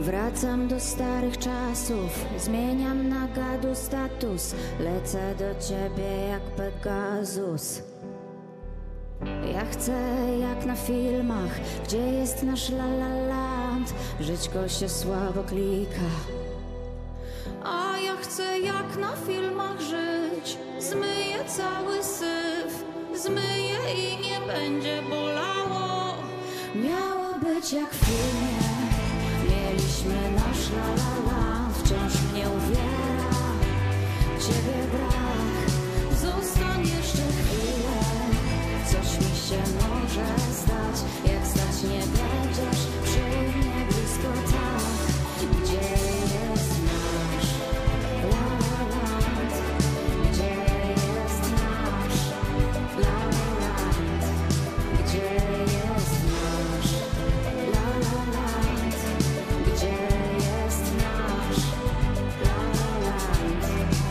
Wracam do starych czasów, zmieniam na gadu status. Lecę do ciebie jak Pegasus. Ja chcę jak na filmach, gdzie jest nasz La La Land. Żyć go się słabo klika. A ja chcę jak na filmach żyć. Zmyję cały syf, zmyję i nie będzie bolało. Miało być jak w filmie. Mieliśmy nasz La La Land. Wciąż mnie uwiera ciebie brak. Zostań jeszcze chwilę. Coś mi się może stać. Jak stać nie będziesz przy mnie blisko tak. Gdzie jest nasz La La Land? Gdzie jest nasz La La Land? Gdzie jest nasz La La Land? Gdzie jest nasz La La Land?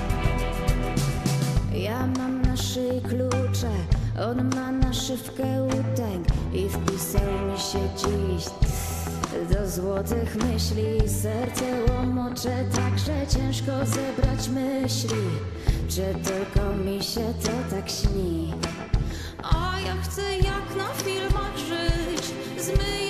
Ja mam na szyi klucze, on ma naszywkę łutęg i wpisał mi się dziś do złotych myśli. Serce łomocze tak, że ciężko zebrać myśli. Czy tylko mi się to tak śni? A ja chcę jak na filmach żyć. Zmyję